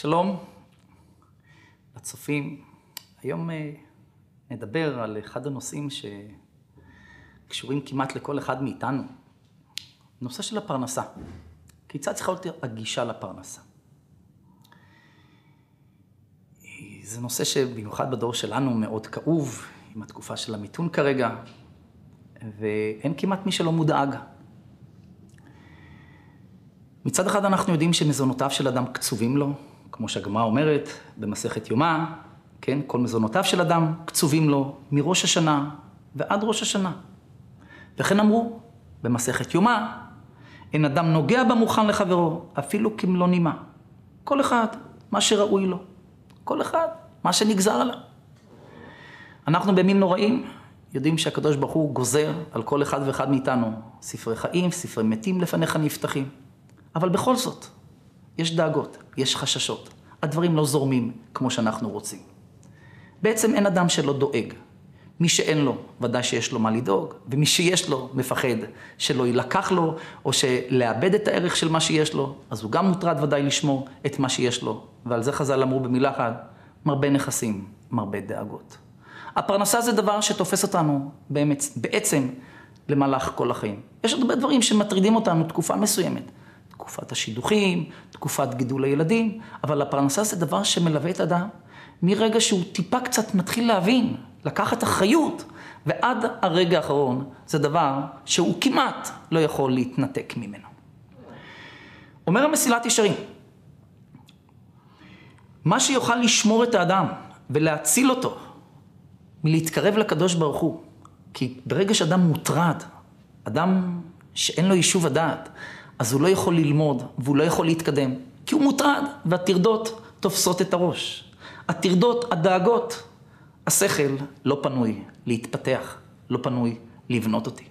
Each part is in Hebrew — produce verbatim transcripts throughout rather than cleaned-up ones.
שלום לצופים. היום נדבר על אחד הנושאים שקשורים כמעט לכל אחד מאיתנו. נושא של הפרנסה. כיצד צריכה להיות הגישה לפרנסה? זה נושא שבמיוחד בדור שלנו מאוד כאוב, עם התקופה של המיתון כרגע, ואין כמעט מי שלא מודאג. מצד אחד אנחנו יודעים שמזונותיו של אדם קצובים לו, כמו שהגמרא אומרת במסכת יומא, כן? כל מזונותיו של אדם קצובים לו מראש השנה ועד ראש השנה. וכן אמרו במסכת יומא, אין אדם נוגע במוכן לחברו, אפילו כמלוא נימה. כל אחד מה שראוי לו, כל אחד מה שנגזר עליו. אנחנו בימים נוראים יודעים שהקדוש ברוך הוא גוזר על כל אחד ואחד מאיתנו ספרי חיים, ספרי מתים לפניך נפתחים. אבל בכל זאת, יש דאגות, יש חששות. הדברים לא זורמים כמו שאנחנו רוצים. בעצם אין אדם שלא דואג. מי שאין לו, ודאי שיש לו מה לדאוג, ומי שיש לו מפחד שלא ילקח לו, או שלאבד את הערך של מה שיש לו, אז הוא גם מוטרד ודאי לשמור את מה שיש לו. ועל זה חז"ל אמרו במילה אחת, מרבה נכסים, מרבה דאגות. הפרנסה זה דבר שתופס אותנו באמת, בעצם למהלך כל החיים. יש עוד הרבה דברים שמטרידים אותנו תקופה מסוימת. תקופת השידוכים, תקופת גידול הילדים, אבל הפרנסה זה דבר שמלווה את אדם מרגע שהוא טיפה קצת מתחיל להבין, לקחת אחריות, ועד הרגע האחרון זה דבר שהוא כמעט לא יכול להתנתק ממנו. אומר המסילת ישרים, מה שיוכל לשמור את האדם ולהציל אותו מלהתקרב לקדוש ברוך הוא, כי ברגע שאדם מוטרד, אדם שאין לו יישוב הדעת, אז הוא לא יכול ללמוד והוא לא יכול להתקדם, כי הוא מוטרד והטרדות תופסות את הראש. הטרדות, הדאגות, השכל לא פנוי להתפתח, לא פנוי לבנות אותי.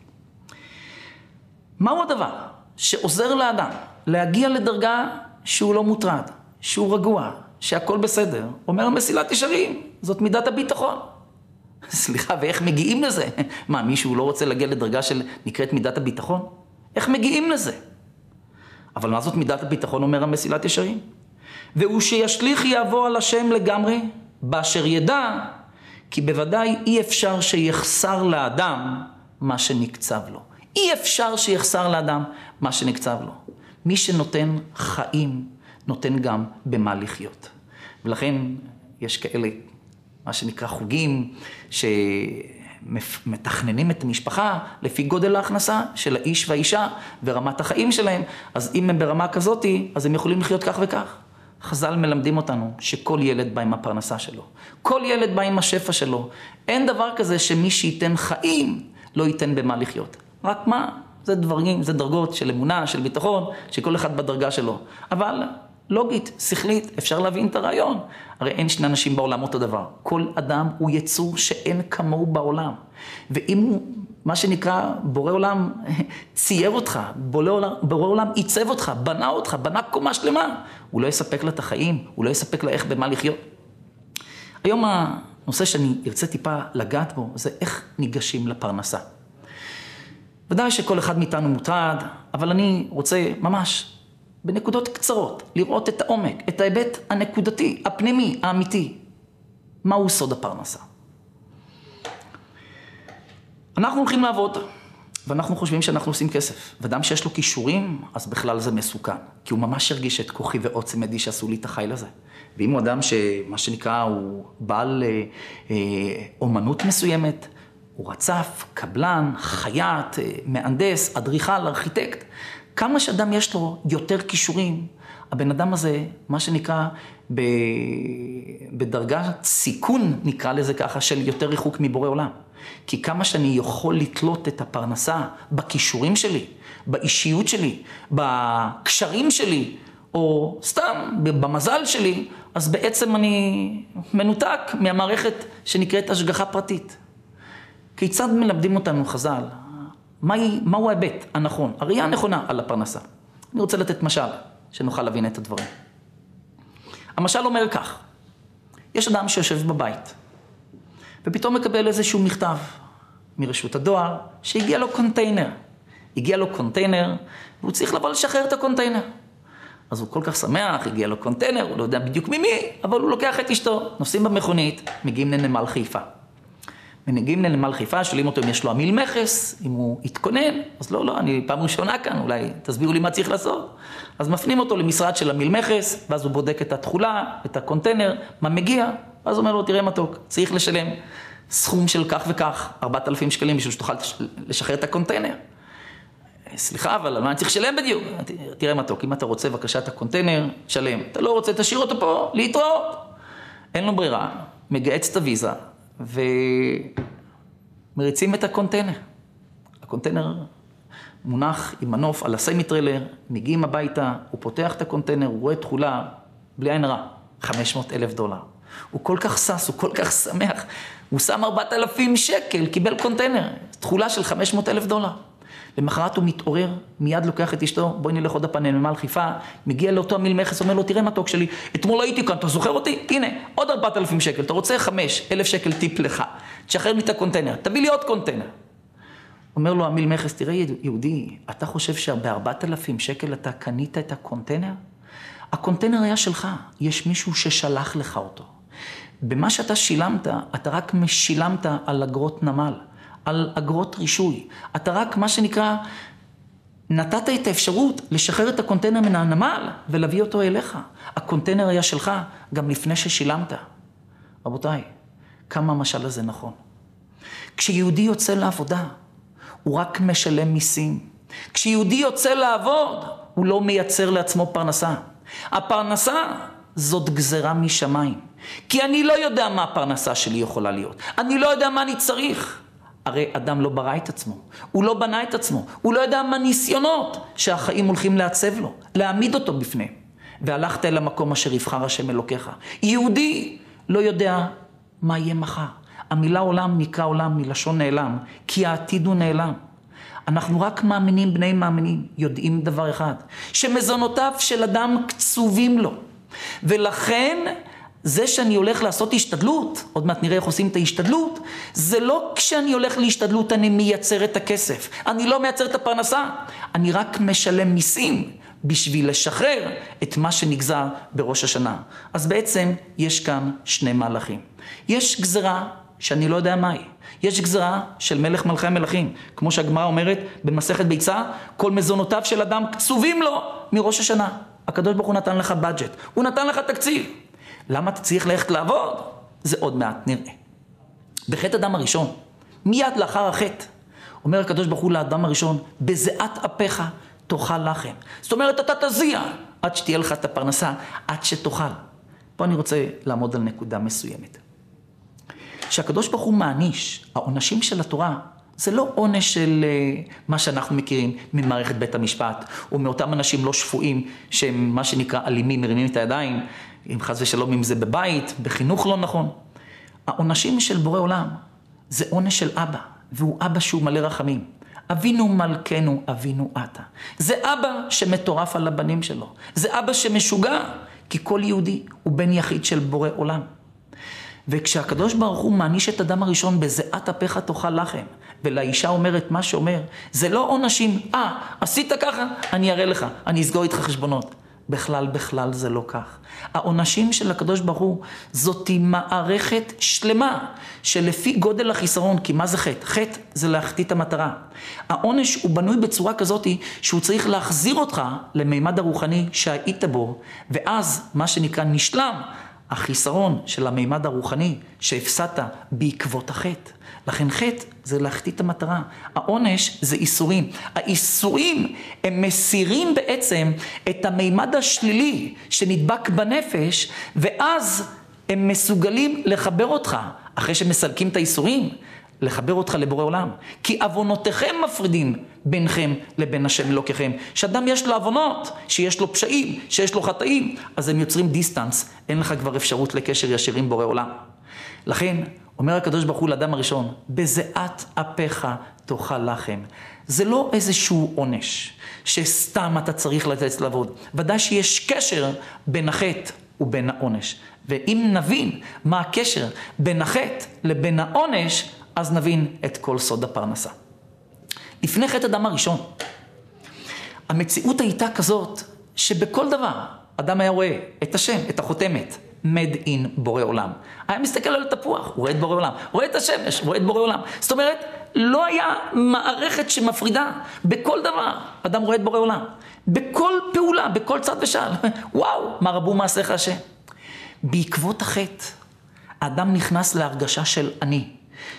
מהו הדבר שעוזר לאדם להגיע לדרגה שהוא לא מוטרד, שהוא רגוע, שהכל בסדר? אומר המסילת ישרים, זאת מידת הביטחון. סליחה, ואיך מגיעים לזה? מה, מישהו לא רוצה להגיע לדרגה של נקראת מידת הביטחון? איך מגיעים לזה? אבל מה זאת מידת הביטחון, אומר המסילת ישרים? והוא שישליך יבוא על השם לגמרי, באשר ידע, כי בוודאי אי אפשר שיחסר לאדם מה שנקצב לו. אי אפשר שיחסר לאדם מה שנקצב לו. מי שנותן חיים, נותן גם במה לחיות. ולכן יש כאלה, מה שנקרא חוגים, שמתכננים את המשפחה לפי גודל ההכנסה של האיש והאישה ורמת החיים שלהם. אז אם הם ברמה כזאת, אז הם יכולים לחיות כך וכך. חז"ל מלמדים אותנו שכל ילד בא עם הפרנסה שלו. כל ילד בא עם השפע שלו. אין דבר כזה שמי שייתן חיים לא ייתן במה לחיות. רק מה? זה דברים, זה דרגות של אמונה, של ביטחון, שכל אחד בדרגה שלו. אבל לוגית, שכלית, אפשר להבין את הרעיון. הרי אין שני אנשים בעולם אותו דבר. כל אדם הוא יצור שאין כמוהו בעולם. ואם הוא, מה שנקרא, בורא עולם צייר אותך, בורא עולם, בורא עולם עיצב אותך, בנה אותך, בנה קומה שלמה, הוא לא יספק לה את החיים, הוא לא יספק לה איך במה לחיות. היום הנושא שאני ארצה טיפה לגעת בו, זה איך ניגשים לפרנסה. ודאי שכל אחד מאיתנו מוטרד, אבל אני רוצה ממש בנקודות קצרות, לראות את העומק, את ההיבט הנקודתי, הפנימי, האמיתי. מהו סוד הפרנסה? אנחנו הולכים לעבוד, ואנחנו חושבים שאנחנו עושים כסף. ואדם שיש לו כישורים, אז בכלל זה מסוכן. כי הוא ממש הרגיש את כוחי ועוצם ידי שעשו לי את החיל הזה. ואם הוא אדם שמה שנקרא הוא בעל אה, אה, אומנות מסוימת, הוא רצף, קבלן, חייט, אה, מהנדס, אדריכל, ארכיטקט, כמה שאדם יש לו יותר כישורים, הבן אדם הזה, מה שנקרא, בדרגת סיכון, נקרא לזה ככה, של יותר ריחוק מבורא עולם. כי כמה שאני יכול לתלות את הפרנסה בכישורים שלי, באישיות שלי, בקשרים שלי, או סתם במזל שלי, אז בעצם אני מנותק מהמערכת שנקראת השגחה פרטית. כיצד מלמדים אותנו חז"ל? מהי, מהו ההיבט הנכון, הראייה הנכונה על הפרנסה? אני רוצה לתת משל, שנוכל להבין את הדברים. המשל אומר כך, יש אדם שיושב בבית, ופתאום מקבל איזשהו מכתב מרשות הדואר, שהגיע לו קונטיינר. הגיע לו קונטיינר, והוא צריך לבוא לשחרר את הקונטיינר. אז הוא כל כך שמח, הגיע לו קונטיינר, הוא לא יודע בדיוק ממי, אבל הוא לוקח את אשתו, נוסעים במכונית, מגיעים לנמל חיפה. מגיעים לנמל חיפה, שואלים אותו אם יש לו עמיל מכס, אם הוא יתכונן, אז לא, לא, אני פעם ראשונה כאן, אולי תסבירו לי מה צריך לעשות. אז מפנים אותו למשרד של עמיל מכס, ואז הוא בודק את התכולה, את הקונטיינר, מה מגיע, ואז הוא אומר לו, תראה מתוק, צריך לשלם סכום של כך וכך, ארבעת אלפים שקלים, בשביל שתוכל לשחרר את הקונטיינר. סליחה, אבל מה אני צריך לשלם בדיוק? תראה מתוק, אם אתה רוצה בבקשה את הקונטיינר, שלם. אתה לא רוצה, תשאיר אותו פה, להתראות. אין לו ברירה, מגייס את הוויזה, ומריצים את הקונטיינר. הקונטיינר מונח עם מנוף על הסמי-טריילר, מגיעים הביתה, הוא פותח את הקונטיינר, הוא רואה תכולה, בלי עין רע, חמש מאות אלף דולר. הוא כל כך סס, הוא כל כך שמח, הוא שם ארבעת אלפים שקל, קיבל קונטיינר, תכולה של חמש מאות אלף דולר. למחרת הוא מתעורר, מיד לוקח את אשתו, בואי נלך עוד הפעם לנמל חיפה, מגיע לאותו עמיל מכס, אומר לו, תראה מתוק שלי, אתמול הייתי כאן, אתה זוכר אותי? הנה, עוד ארבעת אלפים שקל, אתה רוצה חמש אלף שקל טיפ לך, תשחרר לי את הקונטיינר, תביא לי עוד קונטיינר. אומר לו עמיל מכס, תראה יהודי, אתה חושב שבארבעת אלפים שקל אתה קנית את הקונטיינר? הקונטיינר היה שלך, יש מישהו ששלח לך אותו. במה שאתה שילמת, אתה רק משילמת על אגרות נמל. על אגרות רישוי. אתה רק, מה שנקרא, נתת את האפשרות לשחרר את הקונטיינר מן הנמל ולהביא אותו אליך. הקונטיינר היה שלך גם לפני ששילמת. רבותיי, כמה המשל הזה נכון. כשיהודי יוצא לעבודה, הוא רק משלם מיסים. כשיהודי יוצא לעבוד, הוא לא מייצר לעצמו פרנסה. הפרנסה זאת גזרה משמיים. כי אני לא יודע מה הפרנסה שלי יכולה להיות. אני לא יודע מה אני צריך. הרי אדם לא ברא את עצמו, הוא לא בנה את עצמו, הוא לא יודע מה ניסיונות שהחיים הולכים לעצב לו, להעמיד אותו בפניהם. והלכת אל המקום אשר יבחר השם אלוקיך. יהודי לא יודע מה יהיה מחר. המילה עולם נקרא עולם מלשון נעלם, כי העתיד הוא נעלם. אנחנו רק מאמינים, בני מאמינים, יודעים דבר אחד, שמזונותיו של אדם קצובים לו. ולכן זה שאני הולך לעשות השתדלות, עוד מעט נראה איך עושים את ההשתדלות, זה לא כשאני הולך להשתדלות אני מייצר את הכסף. אני לא מייצר את הפרנסה, אני רק משלם מיסים בשביל לשחרר את מה שנגזר בראש השנה. אז בעצם יש כאן שני מהלכים. יש גזרה שאני לא יודע מהי. יש גזרה של מלך מלכי המלכים. כמו שהגמרא אומרת במסכת ביצה, כל מזונותיו של אדם קצובים לו מראש השנה. הקדוש ברוך הוא נתן לך בדג'ט, הוא נתן לך תקציב. למה אתה צריך ללכת לעבוד? זה עוד מעט נראה. בחטא אדם הראשון, מיד לאחר החטא, אומר הקדוש ברוך הוא לאדם הראשון, בזיעת אפיך תאכל לחם. זאת אומרת, אתה תזיע עד שתהיה לך את הפרנסה, עד שתאכל. פה אני רוצה לעמוד על נקודה מסוימת. שהקדוש ברוך הוא מעניש, העונשים של התורה, זה לא עונש של מה שאנחנו מכירים ממערכת בית המשפט, או מאותם אנשים לא שפויים, שהם מה שנקרא אלימים, מרימים את הידיים, אם חס ושלום אם זה בבית, בחינוך לא נכון. העונשים של בורא עולם זה עונש של אבא, והוא אבא שהוא מלא רחמים. אבינו מלכנו, אבינו אתה. זה אבא שמטורף על הבנים שלו. זה אבא שמשוגע, כי כל יהודי הוא בן יחיד של בורא עולם. וכשהקדוש ברוך הוא מעניש את אדם הראשון בזיעת אפיך תאכל לחם, ולאישה אומרת מה שאומר, זה לא עונשים, אה, עשית ככה, אני אראה לך, אני אסגור איתך חשבונות. בכלל, בכלל זה לא כך. העונשים של הקדוש ברוך הוא, זאת מערכת שלמה, שלפי גודל החיסרון, כי מה זה חטא? חטא זה להחטיא את המטרה. העונש הוא בנוי בצורה כזאת, שהוא צריך להחזיר אותך למימד הרוחני שהיית בו, ואז מה שנקרא נשלם, החיסרון של המימד הרוחני שהפסדת בעקבות החטא. לכן חטא זה להחטיא את המטרה. העונש זה איסורים. האיסורים הם מסירים בעצם את המימד השלילי שנדבק בנפש, ואז הם מסוגלים לחבר אותך, אחרי שמסלקים את האיסורים, לחבר אותך לבורא עולם. כי אבונותיכם מפרידים בינכם לבין השם אלוקיכם. שאדם יש לו אבונות, שיש לו פשעים, שיש לו חטאים, אז הם יוצרים דיסטנס, אין לך כבר אפשרות לקשר ישיר עם בורא עולם. לכן, אומר הקדוש ברוך הוא לאדם הראשון, בזיעת אפיך תאכל לחם. זה לא איזשהו עונש, שסתם אתה צריך לתת לעבוד. ודאי שיש קשר בין החטא ובין העונש. ואם נבין מה הקשר בין החטא לבין העונש, אז נבין את כל סוד הפרנסה. לפני חטא אדם הראשון, המציאות הייתה כזאת שבכל דבר אדם היה רואה את השם, את החותמת, made in בורא עולם. היה מסתכל על תפוח, הוא רואה את בורא עולם, רואה את השמש, רואה את בורא עולם. זאת אומרת, לא היה מערכת שמפרידה. בכל דבר אדם רואה את בורא עולם. בכל פעולה, בכל צד ושעל. וואו, מה רבו מעשיך השם. בעקבות החטא, האדם נכנס להרגשה של אני.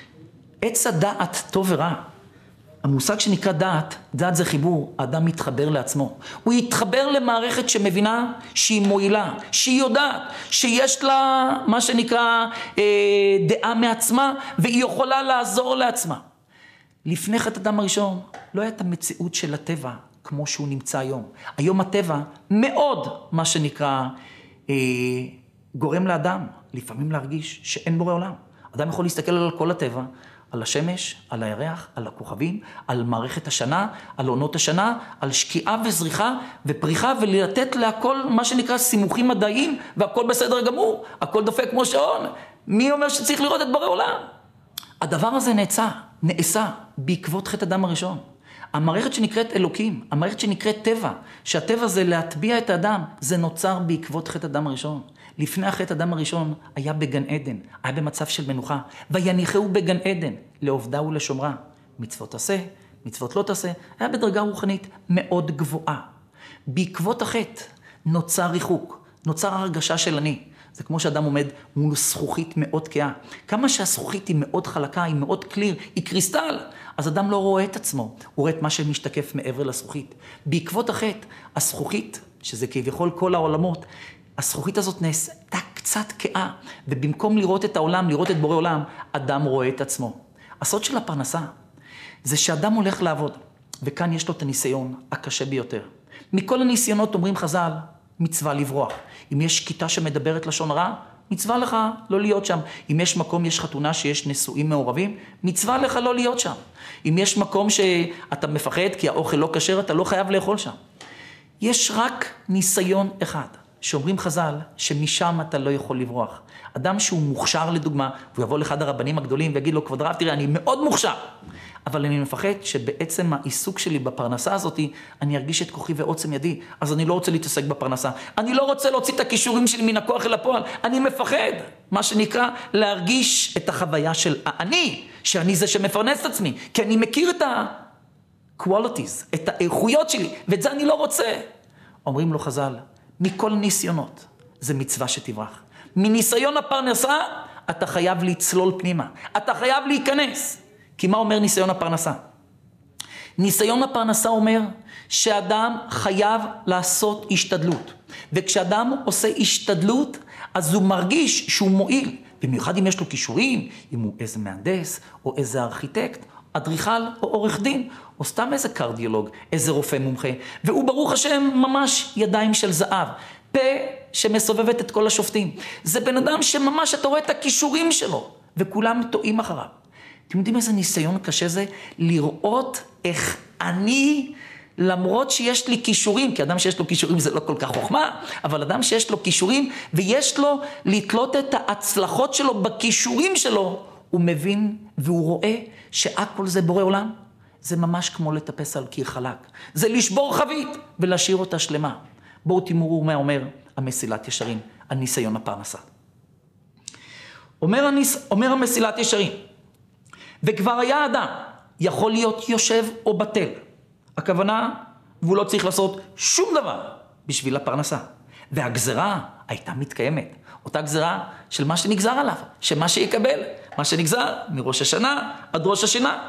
עץ הדעת טוב ורע. המושג שנקרא דעת, דעת זה חיבור, האדם מתחבר לעצמו. הוא יתחבר למערכת שמבינה שהיא מועילה, שהיא יודעת, שיש לה מה שנקרא אה, דעה מעצמה, והיא יכולה לעזור לעצמה. לפני חטא אדם הראשון, לא הייתה המציאות של הטבע כמו שהוא נמצא היום. היום הטבע מאוד, מה שנקרא, אה, גורם לאדם, לפעמים להרגיש שאין בורא עולם. אדם יכול להסתכל על כל הטבע, על השמש, על הירח, על הכוכבים, על מערכת השנה, על עונות השנה, על שקיעה וזריחה ופריחה, ולתת להכל מה שנקרא סימוכים מדעיים, והכל בסדר גמור, הכל דופק כמו שעון. מי אומר שצריך לראות את בורא עולם? הדבר הזה נעצה, נעשה בעקבות חטא אדם הראשון. המערכת שנקראת אלוקים, המערכת שנקראת טבע, שהטבע זה להטביע את האדם, זה נוצר בעקבות חטא אדם הראשון. לפני החטא אדם הראשון היה בגן עדן, היה במצב של מנוחה, ויניחהו בגן עדן, לעובדה ולשומרה. מצוות תעשה, מצוות לא תעשה, היה בדרגה רוחנית מאוד גבוהה. בעקבות החטא נוצר ריחוק, נוצר הרגשה של אני. זה כמו שאדם עומד מול זכוכית מאוד כאה. כמה שהזכוכית היא מאוד חלקה, היא מאוד קליר, היא קריסטל, אז אדם לא רואה את עצמו, הוא רואה את מה שמשתקף מעבר לזכוכית. בעקבות החטא, הזכוכית, שזה כביכול כל העולמות, הזכוכית הזאת נעשתה קצת כאה, ובמקום לראות את העולם, לראות את בורא עולם, אדם רואה את עצמו. הסוד של הפרנסה, זה שאדם הולך לעבוד, וכאן יש לו את הניסיון הקשה ביותר. מכל הניסיונות אומרים חז"ל, מצווה לברוח. אם יש כיתה שמדברת לשון רע, מצווה לך לא להיות שם. אם יש מקום, יש חתונה שיש נשואים מעורבים, מצווה לך לא להיות שם. אם יש מקום שאתה מפחד כי האוכל לא כשר, אתה לא חייב לאכול שם. יש רק ניסיון אחד, שאומרים חז"ל, שמשם אתה לא יכול לברוח. אדם שהוא מוכשר לדוגמה, והוא יבוא לאחד הרבנים הגדולים ויגיד לו, כבוד רב, תראה, אני מאוד מוכשר. אבל אני מפחד שבעצם העיסוק שלי בפרנסה הזאת, אני ארגיש את כוחי ועוצם ידי, אז אני לא רוצה להתעסק בפרנסה. אני לא רוצה להוציא את הכישורים שלי מן הכוח אל הפועל. אני מפחד, מה שנקרא, להרגיש את החוויה של אני, שאני זה שמפרנס את עצמי, כי אני מכיר את ה-qualities, את האיכויות שלי, ואת זה אני לא רוצה. אומרים לו חז"ל, מכל ניסיונות, זה מצווה שתברח. מניסיון הפרנסה, אתה חייב לצלול פנימה. אתה חייב להיכנס. כי מה אומר ניסיון הפרנסה? ניסיון הפרנסה אומר שאדם חייב לעשות השתדלות. וכשאדם עושה השתדלות, אז הוא מרגיש שהוא מועיל. במיוחד אם יש לו כישורים, אם הוא איזה מהנדס, או איזה ארכיטקט, אדריכל או עורך דין, או סתם איזה קרדיולוג, איזה רופא מומחה. והוא ברוך השם ממש ידיים של זהב. פה שמסובבת את כל השופטים. זה בן אדם שממש אתה רואה את הכישורים שלו, וכולם טועים אחריו. אתם יודעים איזה ניסיון קשה זה? לראות איך אני, למרות שיש לי כישורים, כי אדם שיש לו כישורים זה לא כל כך חוכמה, אבל אדם שיש לו כישורים, ויש לו לתלות את ההצלחות שלו בכישורים שלו, הוא מבין והוא רואה שהכל זה בורא עולם. זה ממש כמו לטפס על קיר חלק. זה לשבור חבית ולהשאיר אותה שלמה. בואו תימורו מה אומר המסילת ישרים, על ניסיון הפרנסה. אומר, הניס... אומר המסילת ישרים, וכבר היה אדם יכול להיות יושב או בטל. הכוונה, והוא לא צריך לעשות שום דבר בשביל הפרנסה. והגזרה הייתה מתקיימת. אותה גזרה של מה שנגזר עליו, שמה שיקבל, מה שנגזר מראש השנה עד ראש השנה.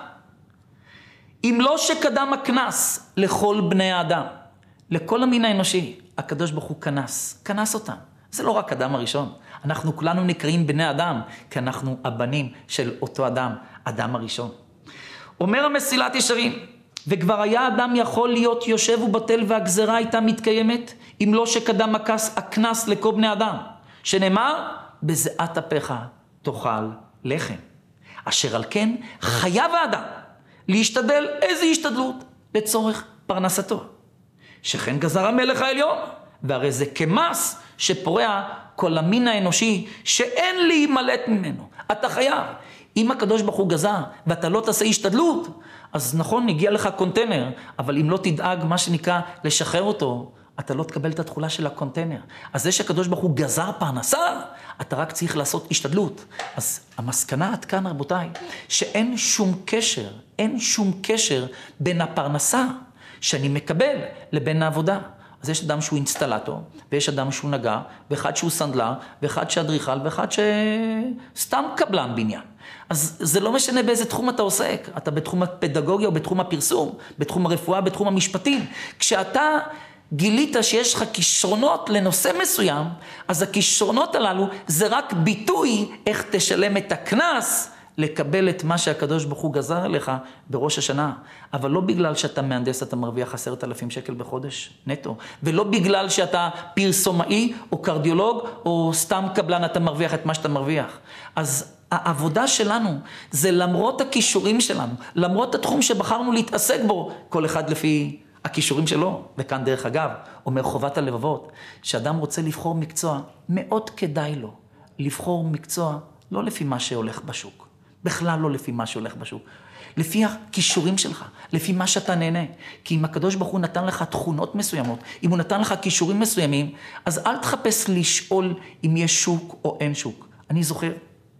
אם לא שקדם הכנס לכל בני האדם, לכל המין האנושי, הקדוש ברוך הוא כנס, כנס אותם. זה לא רק אדם הראשון. אנחנו כולנו נקראים בני אדם, כי אנחנו הבנים של אותו אדם, אדם הראשון. אומר המסילת ישרים, וכבר היה אדם יכול להיות יושב ובטל והגזרה הייתה מתקיימת, אם לא שקדם הכס, הכנס לכל בני אדם, שנאמר, בזיעת אפיך תאכל לחם. אשר על כן חייב האדם להשתדל איזו השתדלות לצורך פרנסתו. שכן גזר המלך העליון, והרי זה כמס שפורע כל המין האנושי שאין להימלט ממנו. אתה חייב. אם הקדוש ברוך הוא גזר ואתה לא תעשה השתדלות, אז נכון, הגיע לך קונטיינר, אבל אם לא תדאג מה שנקרא לשחרר אותו, אתה לא תקבל את התחולה של הקונטיינר. אז זה שהקדוש ברוך הוא גזר פרנסה, אתה רק צריך לעשות השתדלות. אז המסקנה עד כאן, רבותיי, שאין שום קשר, אין שום קשר בין הפרנסה שאני מקבל לבין העבודה. אז יש אדם שהוא אינסטלטור, ויש אדם שהוא נגע, ואחד שהוא סנדלר, ואחד שאדריכל, ואחד שסתם קבלן בניין. אז זה לא משנה באיזה תחום אתה עוסק. אתה בתחום הפדגוגיה או בתחום הפרסום, בתחום הרפואה, בתחום המשפטים. כשאתה גילית שיש לך כישרונות לנושא מסוים, אז הכישרונות הללו זה רק ביטוי איך תשלם את הכנס לקבל את מה שהקדוש ברוך הוא גזר עליך בראש השנה. אבל לא בגלל שאתה מהנדס אתה מרוויח עשרת אלפים שקל בחודש נטו. ולא בגלל שאתה פרסומאי או קרדיולוג או סתם קבלן אתה מרוויח את מה שאתה מרוויח. אז העבודה שלנו זה למרות הכישורים שלנו, למרות התחום שבחרנו להתעסק בו, כל אחד לפי הכישורים שלו. וכאן דרך אגב, אומר חובת הלבבות, שאדם רוצה לבחור מקצוע, מאוד כדאי לו לבחור מקצוע לא לפי מה שהולך בשוק. בכלל לא לפי מה שהולך בשוק. לפי הכישורים שלך, לפי מה שאתה נהנה. כי אם הקדוש ברוך הוא נתן לך תכונות מסוימות, אם הוא נתן לך כישורים מסוימים, אז אל תחפש לשאול אם יש שוק או אין שוק. אני זוכר,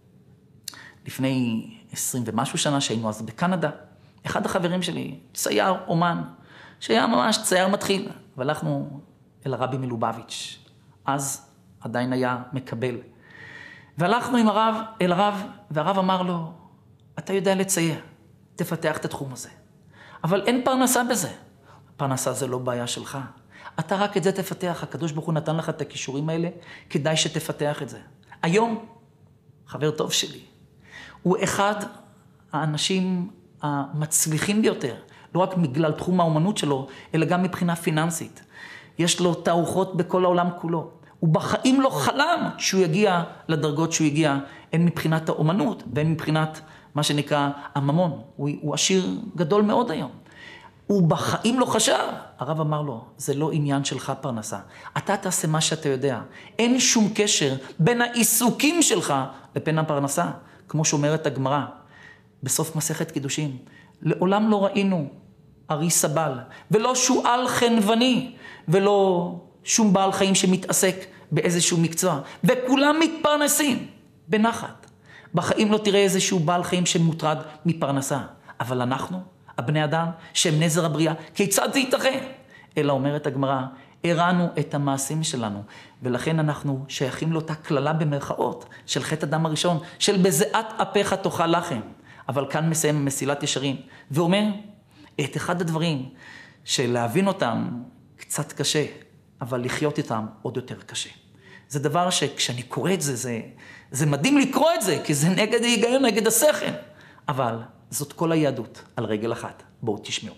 לפני עשרים ומשהו שנה שהיינו אז בקנדה, אחד החברים שלי, צייר, אומן, שהיה ממש צייר מתחיל, והלכנו אל הרבי מלובביץ', אז עדיין היה מקבל. והלכנו עם הרב, אל הרב, והרב אמר לו, אתה יודע לצייר, תפתח את התחום הזה. אבל אין פרנסה בזה. פרנסה זה לא בעיה שלך. אתה רק את זה תפתח, הקדוש ברוך הוא נתן לך את הכישורים האלה, כדאי שתפתח את זה. היום, חבר טוב שלי, הוא אחד האנשים המצליחים ביותר, לא רק בגלל תחום האומנות שלו, אלא גם מבחינה פיננסית. יש לו תערוכות בכל העולם כולו. הוא בחיים לא חלם שהוא יגיע לדרגות שהוא הגיע, הן מבחינת האומנות, והן מבחינת מה שנקרא הממון. הוא, הוא עשיר גדול מאוד היום. הוא בחיים לא חשב. הרב אמר לו, זה לא עניין שלך פרנסה. אתה תעשה מה שאתה יודע. אין שום קשר בין העיסוקים שלך לבין הפרנסה. כמו שאומרת הגמרא, בסוף מסכת קידושין, לעולם לא ראינו ארי סבל, ולא שועל חנווני, ולא שום בעל חיים שמתעסק באיזשהו מקצוע, וכולם מתפרנסים בנחת. בחיים לא תראה איזשהו בעל חיים שמוטרד מפרנסה, אבל אנחנו, הבני אדם, שהם נזר הבריאה, כיצד זה ייתכן? אלא אומרת הגמרא, הראנו את המעשים שלנו, ולכן אנחנו שייכים לאותה כללה במרכאות של חטא אדם הראשון, של בזיעת אפיך תאכל לחם. אבל כאן מסיים מסילת ישרים, ואומר את אחד הדברים שלהבין אותם קצת קשה, אבל לחיות איתם עוד יותר קשה. זה דבר שכשאני קורא את זה, זה, זה מדהים לקרוא את זה, כי זה נגד ההיגיון, נגד השכל. אבל זאת כל היהדות על רגל אחת. בואו תשמעו.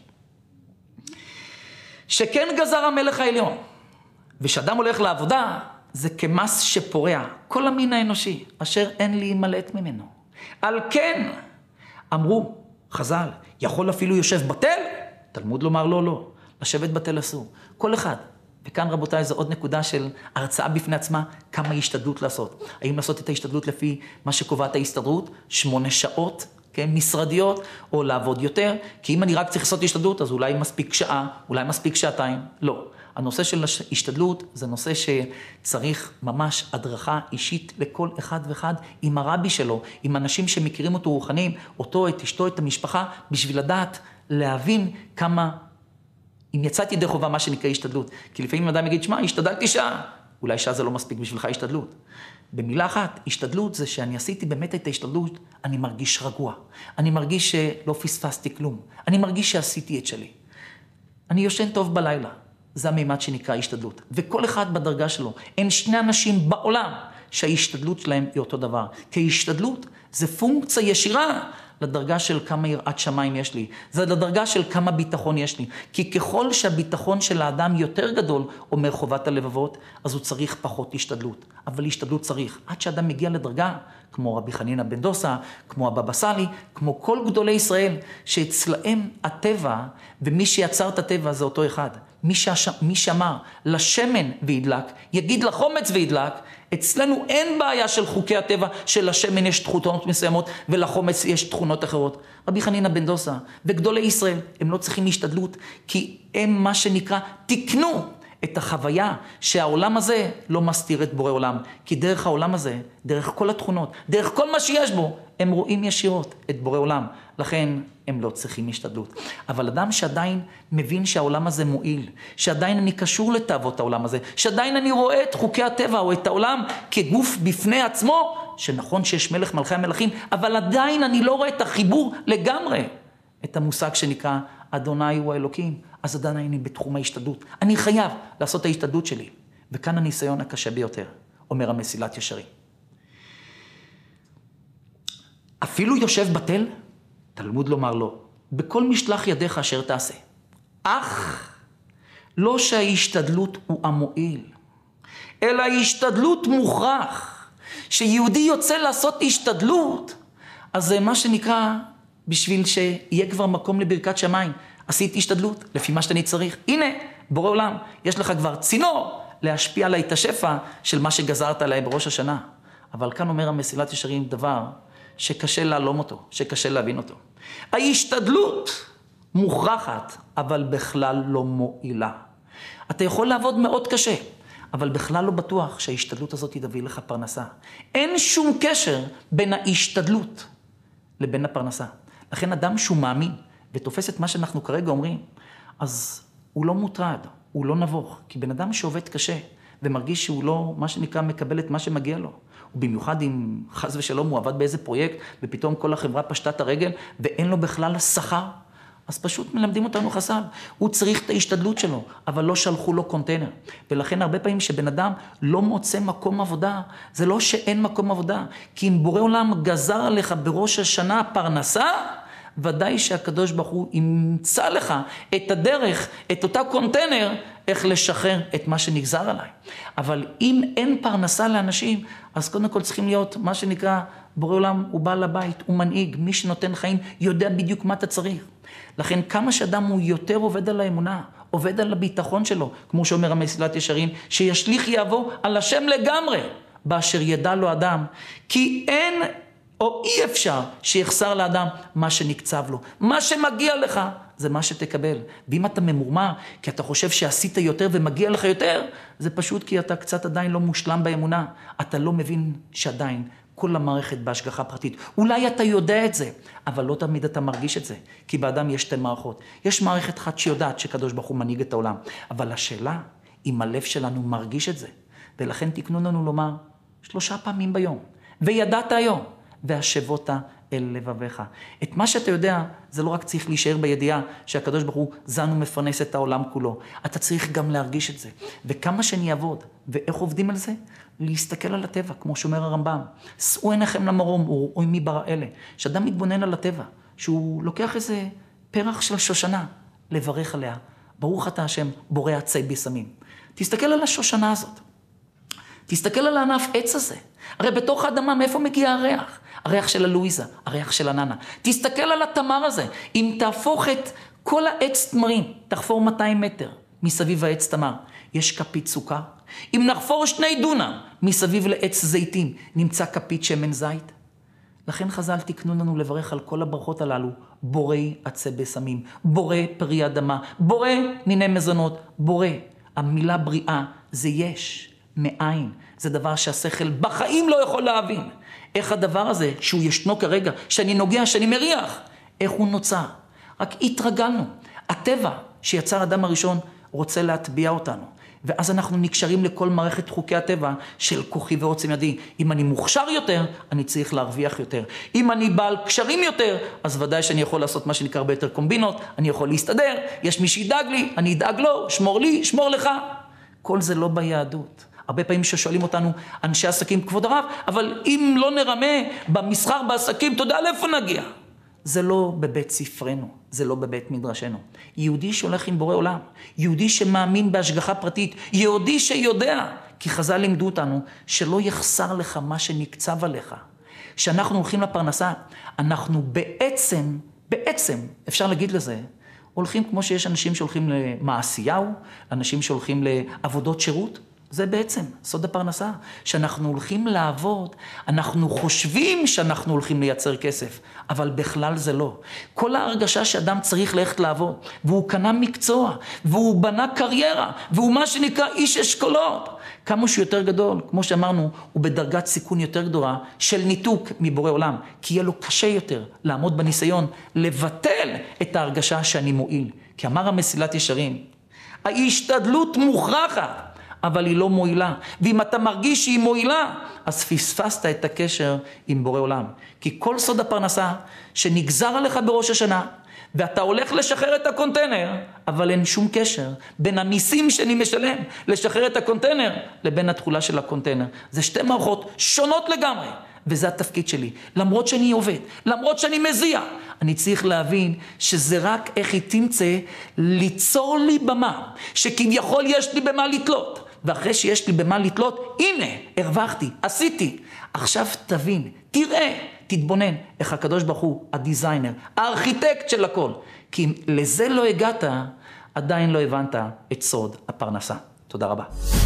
שכן גזר המלך העליון, ושאדם הולך לעבודה, זה כמס שפורע, כל המין האנושי, אשר אין לי מלאת ממנו. על כן, אמרו, חז"ל, יכול אפילו יושב בתל? תלמוד לומר לא, לא. לשבת בתל אסור. כל אחד. וכאן רבותיי, זו עוד נקודה של הרצאה בפני עצמה, כמה השתדלות לעשות. האם לעשות את ההשתדלות לפי מה שקובעת ההסתדרות? שמונה שעות, כן, משרדיות, או לעבוד יותר. כי אם אני רק צריך לעשות השתדלות, אז אולי מספיק שעה, אולי מספיק שעתיים. לא. הנושא של השתדלות זה נושא שצריך ממש הדרכה אישית לכל אחד ואחד עם הרבי שלו, עם אנשים שמכירים אותו רוחניים, אותו, את אשתו, את המשפחה, בשביל לדעת, להבין כמה, אם יצאתי ידי חובה מה שנקרא השתדלות. כי לפעמים אדם יגיד, שמע, השתדלתי שעה. אולי שעה זה לא מספיק בשבילך השתדלות. במילה אחת, השתדלות זה שאני עשיתי באמת את ההשתדלות, אני מרגיש רגוע. אני מרגיש שלא פספסתי כלום. אני מרגיש שעשיתי את שלי. אני יושן טוב בלילה. זה המימד שנקרא השתדלות. וכל אחד בדרגה שלו. אין שני אנשים בעולם שההשתדלות שלהם היא אותו דבר. כי השתדלות זה פונקציה ישירה לדרגה של כמה יראת שמיים יש לי. זה לדרגה של כמה ביטחון יש לי. כי ככל שהביטחון של האדם יותר גדול, אומר חובת הלבבות, אז הוא צריך פחות השתדלות. אבל השתדלות צריך. עד שאדם מגיע לדרגה, כמו רבי חנינא בן דוסה, כמו הבבא סאלי, כמו כל גדולי ישראל, שאצלהם הטבע, ומי שיצר את הטבע זה אותו אחד. מי, שש... מי שאמר לשמן וידלק, יגיד לחומץ וידלק, אצלנו אין בעיה של חוקי הטבע, שלשמן יש תכונות מסוימות, ולחומץ יש תכונות אחרות. רבי חנינא בן דוסה וגדולי ישראל, הם לא צריכים השתדלות, כי הם מה שנקרא, תקנו את החוויה שהעולם הזה לא מסתיר את בורא עולם, כי דרך העולם הזה, דרך כל התכונות, דרך כל מה שיש בו, הם רואים ישירות את בורא עולם, לכן הם לא צריכים השתדלות. אבל אדם שעדיין מבין שהעולם הזה מועיל, שעדיין אני קשור לתאוות העולם הזה, שעדיין אני רואה את חוקי הטבע או את העולם כגוף בפני עצמו, שנכון שיש מלך מלכי המלכים, אבל עדיין אני לא רואה את החיבור לגמרי, את המושג שנקרא אדוני הוא האלוקים, אז עדיין אני בתחום ההשתדלות. אני חייב לעשות את ההשתדלות שלי. וכאן הניסיון הקשה ביותר, אומר המסילת ישרים. אפילו יושב בתל, תלמוד לומר לו, בכל משלח ידיך אשר תעשה. אך לא שההשתדלות הוא המועיל, אלא ההשתדלות מוכרח. שיהודי יוצא לעשות השתדלות, אז זה מה שנקרא, בשביל שיהיה כבר מקום לברכת שמיים. עשית השתדלות, לפי מה שאני צריך. הנה, בורא עולם, יש לך כבר צינור להשפיע עליי את השפע של מה שגזרת עליי בראש השנה. אבל כאן אומר המסילת ישרים דבר שקשה להלום אותו, שקשה להבין אותו. ההשתדלות מוכרחת, אבל בכלל לא מועילה. אתה יכול לעבוד מאוד קשה, אבל בכלל לא בטוח שההשתדלות הזאת תביא לך פרנסה. אין שום קשר בין ההשתדלות לבין הפרנסה. לכן אדם שהוא מאמין ותופס את מה שאנחנו כרגע אומרים, אז הוא לא מוטרד, הוא לא נבוך. כי בן אדם שעובד קשה ומרגיש שהוא לא, מה שנקרא, מקבל את מה שמגיע לו. ובמיוחד אם חס ושלום הוא עבד באיזה פרויקט, ופתאום כל החברה פשטה את הרגל, ואין לו בכלל שכר, אז פשוט מלמדים אותנו חסל. הוא צריך את ההשתדלות שלו, אבל לא שלחו לו קונטיינר. ולכן הרבה פעמים שבן אדם לא מוצא מקום עבודה, זה לא שאין מקום עבודה. כי אם בורא עולם גזר עליך בראש השנה פרנסה, ודאי שהקדוש ברוך הוא ימצא לך את הדרך, את אותה קונטיינר, איך לשחרר את מה שנגזר עליי. אבל אם אין פרנסה לאנשים, אז קודם כל צריכים להיות מה שנקרא, בורא עולם הוא בעל הבית, הוא מנהיג, מי שנותן חיים יודע בדיוק מה אתה צריך. לכן כמה שאדם הוא יותר עובד על האמונה, עובד על הביטחון שלו, כמו שאומר המסילת ישרים, שישליך יעבור על השם לגמרי, באשר ידע לו אדם, כי אין או אי אפשר שיחסר לאדם מה שנקצב לו. מה שמגיע לך זה מה שתקבל. ואם אתה ממורמר כי אתה חושב שעשית יותר ומגיע לך יותר, זה פשוט כי אתה קצת עדיין לא מושלם באמונה. אתה לא מבין שעדיין כל המערכת בהשגחה פרטית. אולי אתה יודע את זה, אבל לא תמיד אתה מרגיש את זה. כי באדם יש שתי מערכות. יש מערכת אחת שיודעת שקדוש ברוך הוא מנהיג את העולם. אבל השאלה, אם הלב שלנו מרגיש את זה. ולכן תקנו לנו לומר שלושה פעמים ביום. וידעת היום. והשבות אל לבביך. את מה שאתה יודע, זה לא רק צריך להישאר בידיעה שהקדוש ברוך הוא זן ומפרנס את העולם כולו. אתה צריך גם להרגיש את זה. וכמה שאני אעבוד, ואיך עובדים על זה? להסתכל על הטבע, כמו שאומר הרמב"ם. שאו עיניכם למרום, או מי ברא אלה. שאדם מתבונן על הטבע, שהוא לוקח איזה פרח של שושנה, לברך עליה. ברוך אתה השם, בורא עצי בשמים. תסתכל על השושנה הזאת. תסתכל על הענף עץ הזה. הרי בתוך האדמה מאיפה מגיע הריח? הריח של הלואיזה, הריח של הננה. תסתכל על התמר הזה. אם תהפוך את כל העץ תמרים, תחפור מאתיים מטר מסביב העץ תמר, יש כפית סוכר. אם נחפור שני דונם מסביב לעץ זיתים, נמצא כפית שמן זית. לכן חז"ל תקנו לנו לברך על כל הברכות הללו, בורא עצי בשמים, בורא פרי אדמה, בורא מיני מזונות, בורא. המילה בריאה זה יש. מאין. זה דבר שהשכל בחיים לא יכול להבין. איך הדבר הזה, שהוא ישנו כרגע, שאני נוגע, שאני מריח, איך הוא נוצר. רק התרגלנו. הטבע שיצר אדם הראשון רוצה להטביע אותנו. ואז אנחנו נקשרים לכל מערכת חוקי הטבע של כוחי ועוצם ידי. אם אני מוכשר יותר, אני צריך להרוויח יותר. אם אני בעל קשרים יותר, אז ודאי שאני יכול לעשות מה שנקרא ביותר קומבינות, אני יכול להסתדר, יש מי שידאג לי, אני אדאג לו, שמור לי, שמור לך. כל זה לא ביהדות. הרבה פעמים ששואלים אותנו אנשי עסקים, כבוד הרב, אבל אם לא נרמה במסחר בעסקים, אתה יודע לאיפה נגיע? זה לא בבית ספרנו, זה לא בבית מדרשנו. יהודי שהולך עם בורא עולם, יהודי שמאמין בהשגחה פרטית, יהודי שיודע, כי חז"ל לימדו אותנו שלא יחסר לך מה שנקצב עליך. כשאנחנו הולכים לפרנסה, אנחנו בעצם, בעצם, אפשר להגיד לזה, הולכים כמו שיש אנשים שהולכים למעשיהו, אנשים שהולכים לעבודות שירות, זה בעצם סוד הפרנסה, שאנחנו הולכים לעבוד, אנחנו חושבים שאנחנו הולכים לייצר כסף, אבל בכלל זה לא. כל ההרגשה שאדם צריך ללכת לעבוד, והוא קנה מקצוע, והוא בנה קריירה, והוא מה שנקרא איש אשכולות. כמה שהוא יותר גדול, כמו שאמרנו, הוא בדרגת סיכון יותר גדולה של ניתוק מבורא עולם, כי יהיה לו קשה יותר לעמוד בניסיון, לבטל את ההרגשה שאני מועיל. כי אמר המסילת ישרים, ההשתדלות מוכרחת, אבל היא לא מועילה. ואם אתה מרגיש שהיא מועילה, אז פספסת את הקשר עם בורא עולם. כי כל סוד הפרנסה שנגזר עליך בראש השנה, ואתה הולך לשחרר את הקונטיינר, אבל אין שום קשר בין המיסים שאני משלם לשחרר את הקונטיינר, לבין התחולה של הקונטיינר. זה שתי מערכות שונות לגמרי. וזה התפקיד שלי. למרות שאני עובד, למרות שאני מזיע, אני צריך להבין שזה רק איך היא תמצא ליצור לי במה, שכביכול יש לי במה לתלות. ואחרי שיש לי במה לתלות, הנה, הרווחתי, עשיתי. עכשיו תבין, תראה, תתבונן איך הקדוש ברוך הוא, הדיזיינר, הארכיטקט של הכל. כי אם לזה לא הגעת, עדיין לא הבנת את סוד הפרנסה. תודה רבה.